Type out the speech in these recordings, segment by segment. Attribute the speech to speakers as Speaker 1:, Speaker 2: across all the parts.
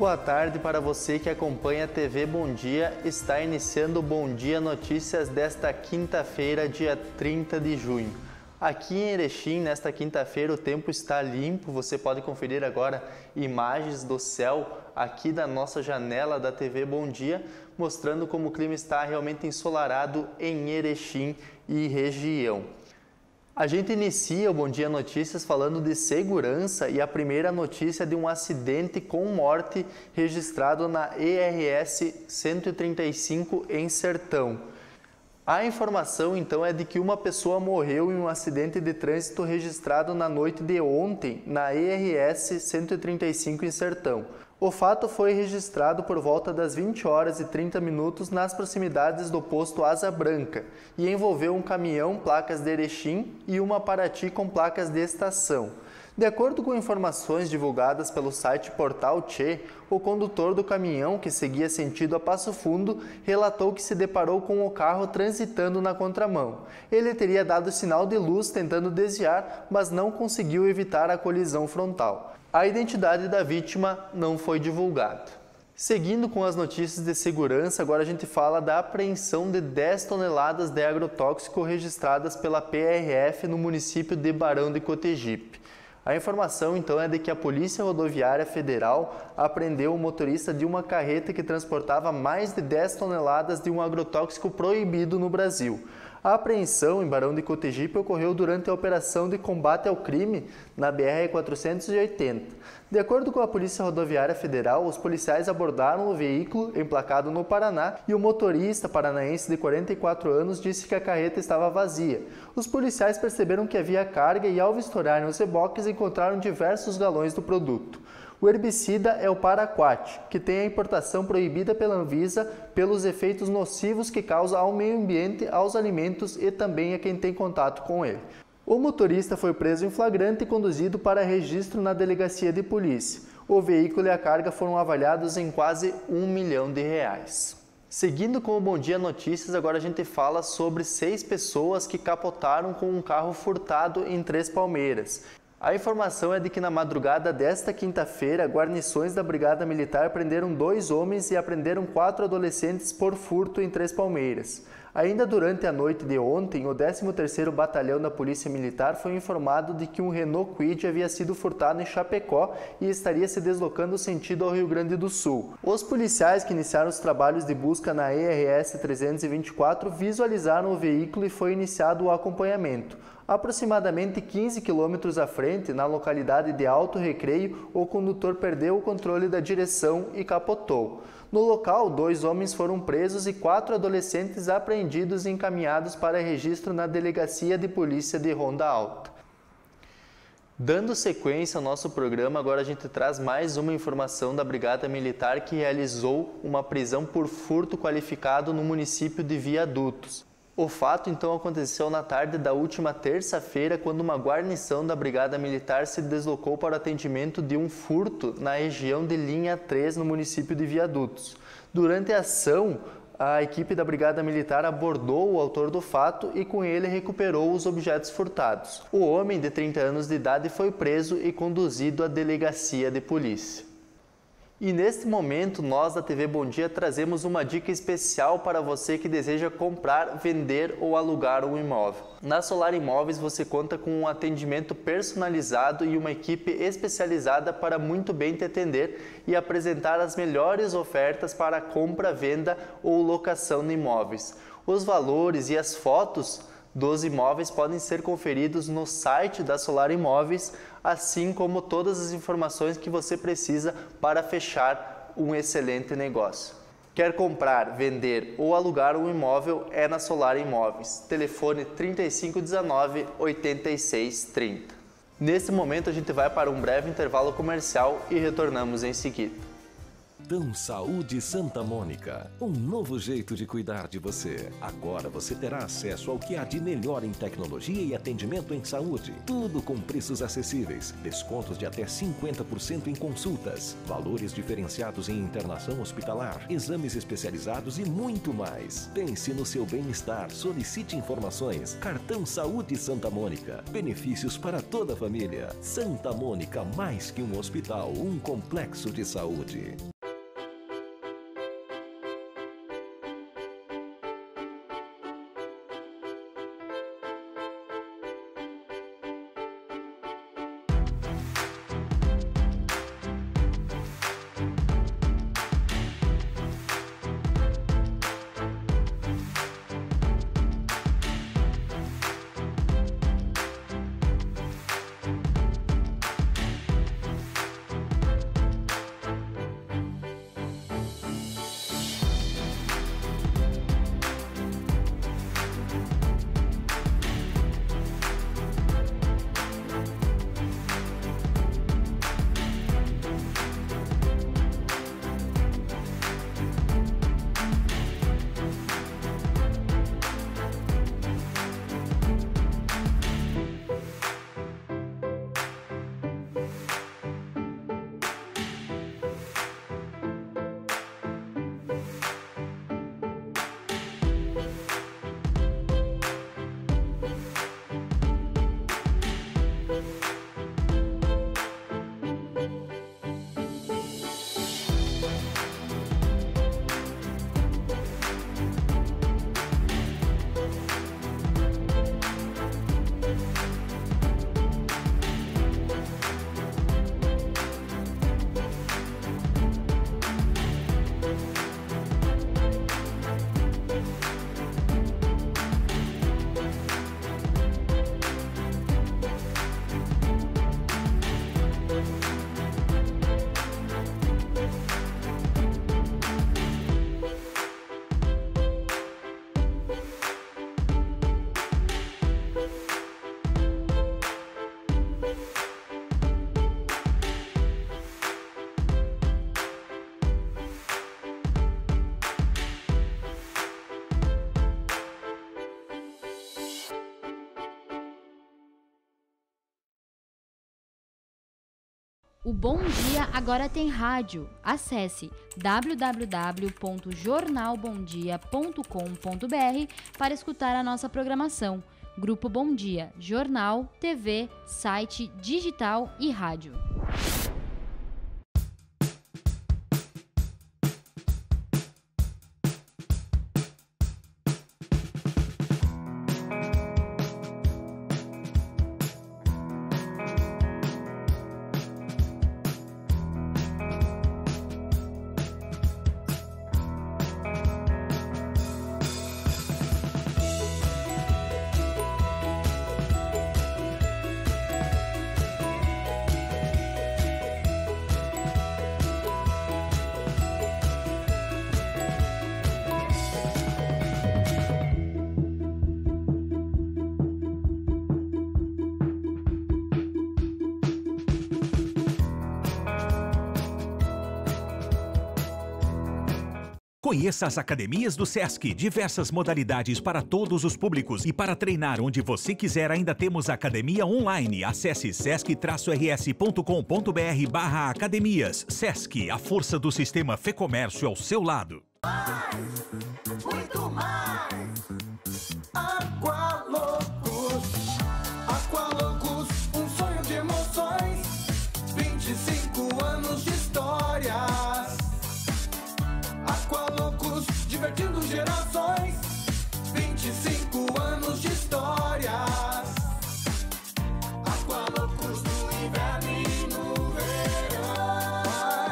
Speaker 1: Boa tarde para você que acompanha a TV Bom Dia. Está iniciando o Bom Dia Notícias desta quinta-feira, dia 30 de junho. Aqui em Erechim, nesta quinta-feira, o tempo está limpo. Você pode conferir agora imagens do céu aqui da nossa janela da TV Bom Dia, mostrando como o clima está realmente ensolarado em Erechim e região. A gente inicia o Bom Dia Notícias falando de segurança e a primeira notícia é de um acidente com morte registrado na ERS 135 em Sertão. A informação então é de que uma pessoa morreu em um acidente de trânsito registrado na noite de ontem na ERS 135 em Sertão. O fato foi registrado por volta das 20 horas e 30 minutos nas proximidades do posto Asa Branca e envolveu um caminhão placas de Erechim e uma Paraty com placas de estação. De acordo com informações divulgadas pelo site Portal Tchê, o condutor do caminhão, que seguia sentido a Passo Fundo, relatou que se deparou com o carro transitando na contramão. Ele teria dado sinal de luz tentando desviar, mas não conseguiu evitar a colisão frontal. A identidade da vítima não foi divulgada. Seguindo com as notícias de segurança, agora a gente fala da apreensão de 10 toneladas de agrotóxico registradas pela PRF no município de Barão de Cotegipe. A informação então é de que a Polícia Rodoviária Federal apreendeu o motorista de uma carreta que transportava mais de 10 toneladas de um agrotóxico proibido no Brasil. A apreensão em Barão de Cotegipe ocorreu durante a operação de combate ao crime na BR-480. De acordo com a Polícia Rodoviária Federal, os policiais abordaram o veículo emplacado no Paraná e o motorista paranaense de 44 anos disse que a carreta estava vazia. Os policiais perceberam que havia carga e, ao vistorarem os reboques, encontraram diversos galões do produto. O herbicida é o Paraquat, que tem a importação proibida pela Anvisa pelos efeitos nocivos que causa ao meio ambiente, aos alimentos e também a quem tem contato com ele. O motorista foi preso em flagrante e conduzido para registro na delegacia de polícia. O veículo e a carga foram avaliados em quase R$1 milhão. Seguindo com o Bom Dia Notícias, agora a gente fala sobre 6 pessoas que capotaram com um carro furtado em Três Palmeiras. A informação é de que na madrugada desta quinta-feira, guarnições da Brigada Militar prenderam 2 homens e apreenderam 4 adolescentes por furto em Três Palmeiras. Ainda durante a noite de ontem, o 13º Batalhão da Polícia Militar foi informado de que um Renault Kwid havia sido furtado em Chapecó e estaria se deslocando sentido ao Rio Grande do Sul. Os policiais que iniciaram os trabalhos de busca na ERS 324 visualizaram o veículo e foi iniciado o acompanhamento. Aproximadamente 15 quilômetros à frente, na localidade de Alto Recreio, o condutor perdeu o controle da direção e capotou. No local, 2 homens foram presos e 4 adolescentes apreendidos e encaminhados para registro na Delegacia de Polícia de Ronda Alta. Dando sequência ao nosso programa, agora a gente traz mais uma informação da Brigada Militar que realizou uma prisão por furto qualificado no município de Viadutos. O fato então aconteceu na tarde da última terça-feira, quando uma guarnição da Brigada Militar se deslocou para o atendimento de um furto na região de Linha 3, no município de Viadutos. Durante a ação, a equipe da Brigada Militar abordou o autor do fato e com ele recuperou os objetos furtados. O homem de 30 anos de idade foi preso e conduzido à delegacia de polícia. E neste momento, nós da TV Bom Dia trazemos uma dica especial para você que deseja comprar, vender ou alugar um imóvel. Na Solar Imóveis você conta com um atendimento personalizado e uma equipe especializada para muito bem te atender e apresentar as melhores ofertas para compra, venda ou locação de imóveis. Os valores e as fotos dos imóveis podem ser conferidos no site da Solar Imóveis, assim como todas as informações que você precisa para fechar um excelente negócio. Quer comprar, vender ou alugar um imóvel? É na Solar Imóveis. Telefone 3519-8630. Nesse momento a gente vai para um breve intervalo comercial e retornamos em seguida.
Speaker 2: Saúde Santa Mônica, um novo jeito de cuidar de você. Agora você terá acesso ao que há de melhor em tecnologia e atendimento em saúde. Tudo com preços acessíveis, descontos de até 50% em consultas, valores diferenciados em internação hospitalar, exames especializados e muito mais. Pense no seu bem-estar, solicite informações. Cartão Saúde Santa Mônica, benefícios para toda a família. Santa Mônica, mais que um hospital, um complexo de saúde.
Speaker 3: O Bom Dia agora tem rádio. Acesse www.jornalbomdia.com.br para escutar a nossa programação. Grupo Bom Dia, jornal, TV, site, digital e rádio.
Speaker 4: Conheça as academias do SESC, diversas modalidades para todos os públicos. E para treinar onde você quiser, ainda temos academia online. Acesse sesc-rs.com.br/academias. SESC, a força do sistema Fecomércio ao seu lado.
Speaker 5: Muito mais. Aqualocos. Aqualocos, um sonho de emoções. 25 anos de histórias. Aqualocos, divertindo gerações. 25 anos de histórias. Aqualocos no inverno e no verão.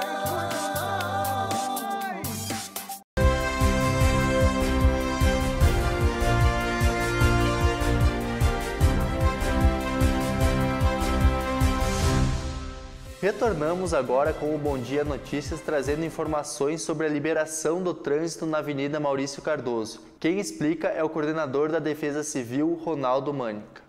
Speaker 1: Retornamos agora com o Bom Dia Notícias, trazendo informações sobre a liberação do trânsito na Avenida Maurício Cardoso. Quem explica é o coordenador da Defesa Civil, Ronaldo Mânica.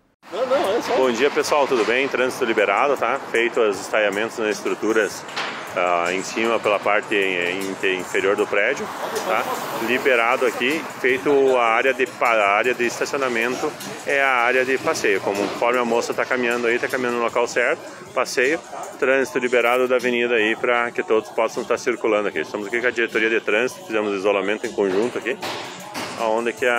Speaker 6: Bom dia, pessoal, tudo bem? Trânsito liberado, tá? Feito os estaiamentos nas estruturas em cima pela parte inferior do prédio, tá? Liberado aqui, feito a área de estacionamento, é a área de passeio. Conforme a moça está caminhando aí, está caminhando no local certo, passeio, trânsito liberado da avenida aí para que todos possam estar circulando aqui. Estamos aqui com a diretoria de trânsito, fizemos isolamento em conjunto aqui, onde que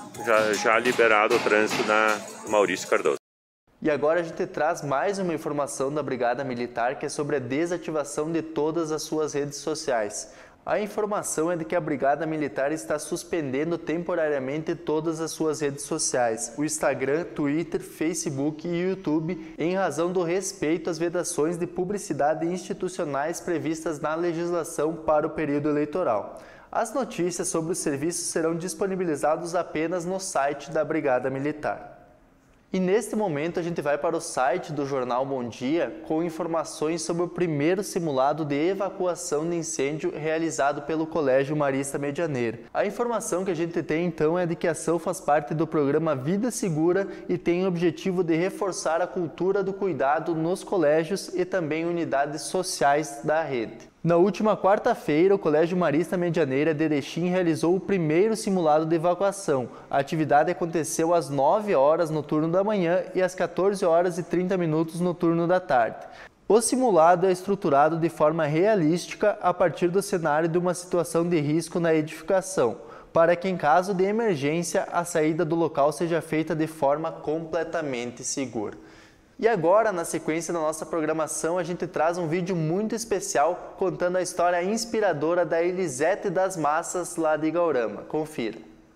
Speaker 6: já liberado o trânsito na Maurício Cardoso.
Speaker 1: E agora a gente traz mais uma informação da Brigada Militar, que é sobre a desativação de todas as suas redes sociais. A informação é de que a Brigada Militar está suspendendo temporariamente todas as suas redes sociais, o Instagram, Twitter, Facebook e YouTube, em razão do respeito às vedações de publicidade institucionais previstas na legislação para o período eleitoral. As notícias sobre os serviços serão disponibilizados apenas no site da Brigada Militar. E neste momento a gente vai para o site do Jornal Bom Dia com informações sobre o primeiro simulado de evacuação de incêndio realizado pelo Colégio Marista Medianeira. A informação que a gente tem então é de que a ação faz parte do programa Vida Segura e tem o objetivo de reforçar a cultura do cuidado nos colégios e também unidades sociais da rede. Na última quarta-feira, o Colégio Marista Medianeira de Erechim realizou o primeiro simulado de evacuação. A atividade aconteceu às 9 horas no turno da manhã e às 14 horas e 30 minutos no turno da tarde. O simulado é estruturado de forma realística a partir do cenário de uma situação de risco na edificação, para que em caso de emergência a saída do local seja feita de forma completamente segura. E agora, na sequência da nossa programação, a gente traz um vídeo muito especial contando a história inspiradora da Elisete das Massas lá de Igaurama. Confira.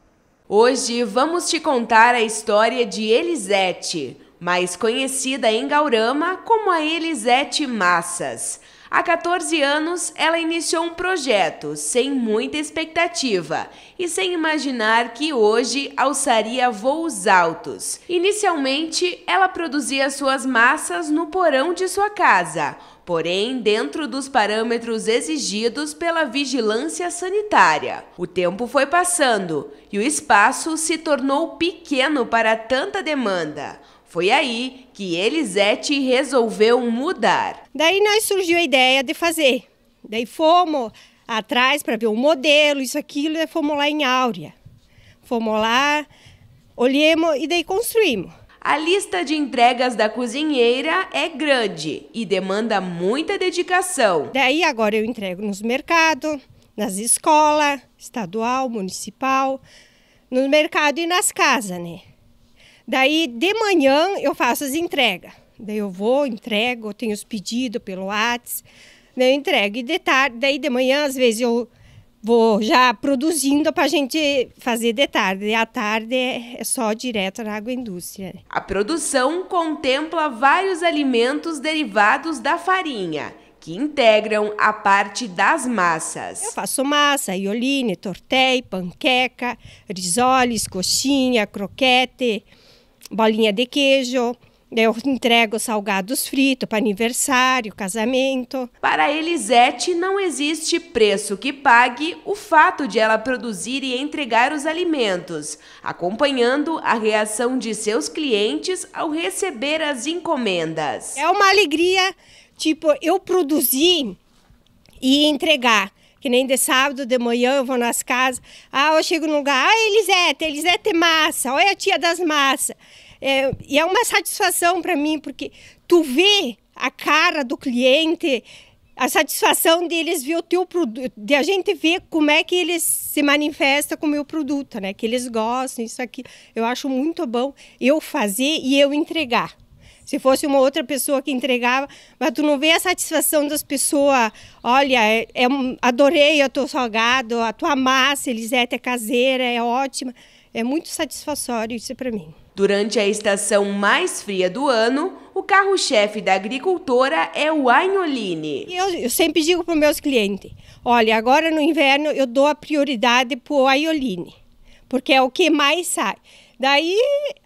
Speaker 7: Hoje vamos te contar a história de Elisete, mais conhecida em Igaurama como a Elisete Massas. Há 14 anos, ela iniciou um projeto sem muita expectativa e sem imaginar que hoje alçaria voos altos. Inicialmente, ela produzia suas massas no porão de sua casa, porém dentro dos parâmetros exigidos pela vigilância sanitária. O tempo foi passando e o espaço se tornou pequeno para tanta demanda. Foi aí que Elisete resolveu mudar.
Speaker 8: Daí nós surgiu a ideia de fazer. Daí fomos atrás para ver o modelo, isso, aquilo, e fomos lá em Áurea. Fomos lá, olhemos e daí construímos.
Speaker 7: A lista de entregas da cozinheira é grande e demanda muita dedicação.
Speaker 8: Daí agora eu entrego nos mercados, nas escolas, estadual, municipal, no mercado e nas casas, né? Daí de manhã eu faço as entregas. Daí eu vou, entrego, tenho os pedidos pelo WhatsApp, daí eu entrego. E de tarde, daí de manhã às vezes eu vou já produzindo para a gente fazer de tarde. E à tarde é só direto na agroindústria.
Speaker 7: A produção contempla vários alimentos derivados da farinha, que integram a parte das massas.
Speaker 8: Eu faço massa, ioline, tortelli, panqueca, risoles, coxinha, croquete, bolinha de queijo. Eu entrego salgados fritos para aniversário, casamento.
Speaker 7: Para a Elisete, não existe preço que pague o fato de ela produzir e entregar os alimentos, acompanhando a reação de seus clientes ao receber as encomendas.
Speaker 8: É uma alegria, tipo, eu produzir e entregar. Que nem de sábado de manhã eu vou nas casas, eu chego num lugar, Elisete é massa, olha a tia das massas. E é uma satisfação para mim, porque tu vê a cara do cliente, a satisfação deles ver o teu produto, de a gente ver como é que eles se manifestam com o meu produto, né? Que eles gostam, isso aqui. Eu acho muito bom eu fazer e eu entregar. Se fosse uma outra pessoa que entregava, mas tu não vê a satisfação das pessoas. Olha, adorei o teu salgado, a tua massa, Elisete, é caseira, é ótima. É muito satisfatório isso para mim.
Speaker 7: Durante a estação mais fria do ano, o carro-chefe da agricultora é o agnolini.
Speaker 8: Eu sempre digo para os meus clientes, olha, agora no inverno eu dou a prioridade para o agnolini, porque é o que mais sai. Daí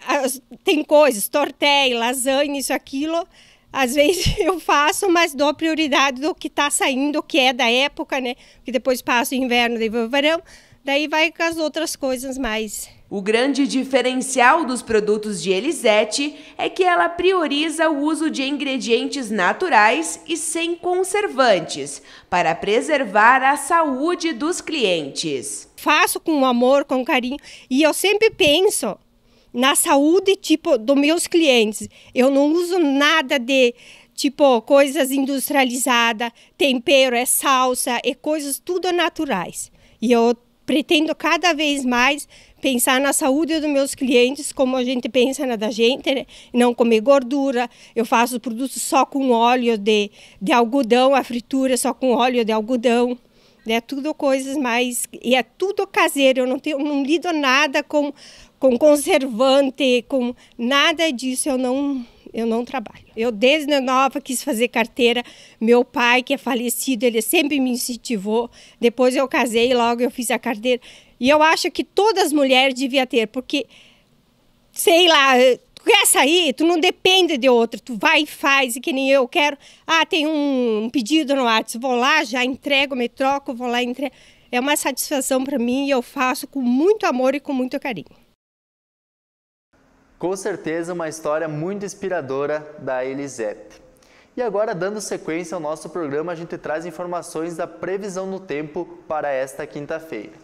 Speaker 8: tem coisas, tortelli, lasanha, isso, aquilo, às vezes eu faço, mas dou prioridade do que está saindo, o que é da época, né? Que depois passa o inverno, daí vai o verão, daí vai com as outras coisas mais.
Speaker 7: O grande diferencial dos produtos de Elisete é que ela prioriza o uso de ingredientes naturais e sem conservantes, para preservar a saúde dos clientes.
Speaker 8: Faço com amor, com carinho, e eu sempre penso na saúde, tipo, dos meus clientes. Eu não uso nada de, tipo, coisas industrializadas, tempero, é salsa, é coisas tudo naturais. E eu pretendo cada vez mais pensar na saúde dos meus clientes, como a gente pensa na da gente, né? Não comer gordura. Eu faço produtos só com óleo de algodão, a fritura só com óleo de algodão. É tudo coisas mais... E é tudo caseiro, eu não lido nada com conservante, com nada disso, eu não trabalho. Eu desde nova quis fazer carteira, meu pai que é falecido, ele sempre me incentivou, depois eu casei, logo eu fiz a carteira. E eu acho que todas as mulheres deviam ter, porque, sei lá, tu quer sair, tu não depende de outra, tu vai e faz, e que nem eu quero, tem um pedido no WhatsApp, vou lá, já entrego, me troco, vou lá e entrego. É uma satisfação para mim e eu faço com muito amor e com muito carinho.
Speaker 1: Com certeza uma história muito inspiradora da Elisete. E agora, dando sequência ao nosso programa, a gente traz informações da previsão do tempo para esta quinta-feira.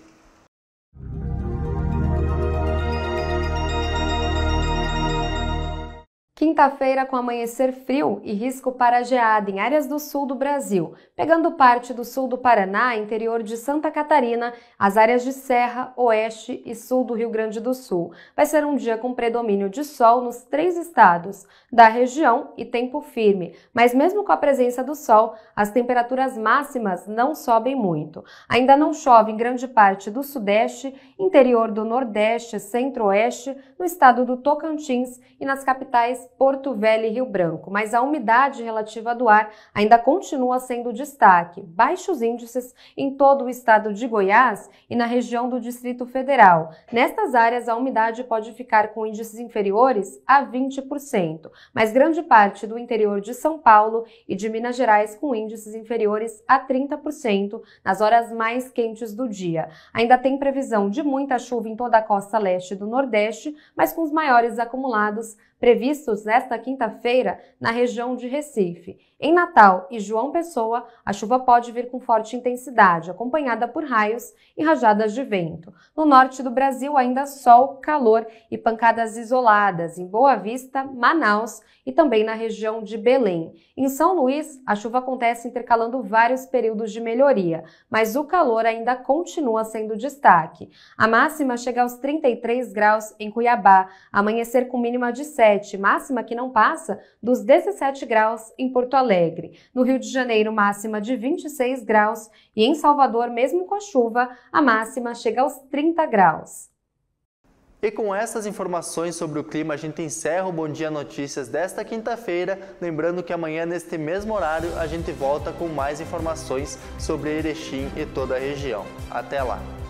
Speaker 9: Quinta-feira com amanhecer frio e risco para geada em áreas do sul do Brasil, pegando parte do sul do Paraná, interior de Santa Catarina, as áreas de Serra, Oeste e Sul do Rio Grande do Sul. Vai ser um dia com predomínio de sol nos 3 estados da região e tempo firme, mas mesmo com a presença do sol, as temperaturas máximas não sobem muito. Ainda não chove em grande parte do Sudeste, interior do Nordeste, Centro-Oeste, no estado do Tocantins e nas capitais Porto Velho e Rio Branco, mas a umidade relativa do ar ainda continua sendo destaque. Baixos índices em todo o estado de Goiás e na região do Distrito Federal. Nestas áreas, a umidade pode ficar com índices inferiores a 20%, mas grande parte do interior de São Paulo e de Minas Gerais com índices inferiores a 30% nas horas mais quentes do dia. Ainda tem previsão de muita chuva em toda a costa leste do Nordeste, mas com os maiores acumulados previstos nesta quinta-feira na região de Recife. Em Natal e João Pessoa, a chuva pode vir com forte intensidade, acompanhada por raios e rajadas de vento. No norte do Brasil, ainda sol, calor e pancadas isoladas em Boa Vista, Manaus e também na região de Belém. Em São Luís, a chuva acontece intercalando vários períodos de melhoria, mas o calor ainda continua sendo destaque. A máxima chega aos 33 graus em Cuiabá, amanhecer com mínima de 7, máxima que não passa dos 17 graus em Porto Alegre. No Rio de Janeiro, máxima de 26 graus e em Salvador, mesmo com a chuva, a máxima chega aos 30 graus.
Speaker 1: E com essas informações sobre o clima, a gente encerra o Bom Dia Notícias desta quinta-feira. Lembrando que amanhã, neste mesmo horário, a gente volta com mais informações sobre Erechim e toda a região. Até lá!